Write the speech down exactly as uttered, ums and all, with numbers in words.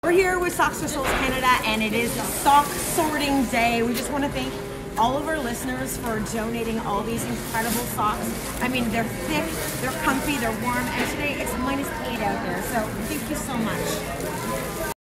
We're here with Socks for Souls Canada, and it is sock sorting day. We just want to thank all of our listeners for donating all these incredible socks. I mean, they're thick, they're comfy, they're warm, and today it's minus eight out there, so thank you so much.